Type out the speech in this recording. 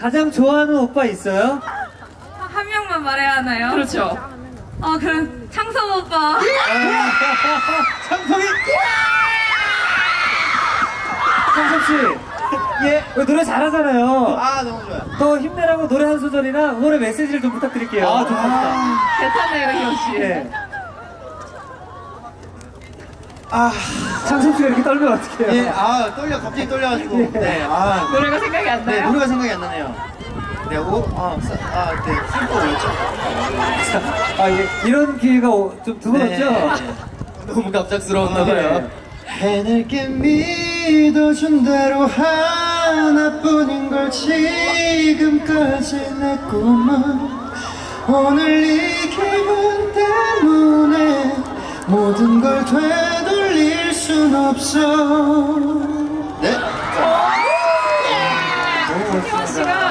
가장 좋아하는 오빠 있어요? 한 명만 말해야 하나요? 그렇죠. 그럼 창섭 오빠. 창섭이! 창섭씨! 예, 노래 잘하잖아요. 아, 너무 좋아요. 더 힘내라고 노래 한 소절이나 응원의 메시지를 좀 부탁드릴게요. 아, 좋습니다. 괜찮네요, 희영씨. 네. 창섭씨가 이렇게 떨면 어떡해요? 예, 갑자기 떨려가지고. 예. 네, 노래가 생각이 안 네, 나요? 노래가 생각이 안 나네요. 네, 네, 슬퍼 뭐였죠? 이런 기회가 좀 드물었죠? 너무 갑작스러웠나 봐요. 네. 해낼게 믿어준 대로 하나뿐인 걸 지금까지 내 꿈은 오늘 이 기분 때문에 모든 걸 되돌릴 순 없어. 네? 희영 씨가